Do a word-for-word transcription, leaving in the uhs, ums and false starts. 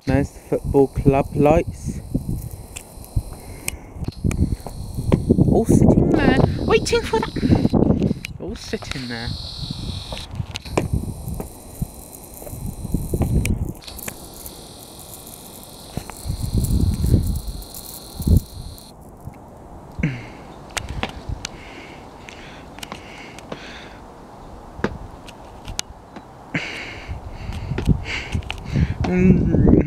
There's the football club lights. All sitting there, waiting for that. All sitting there. Mm.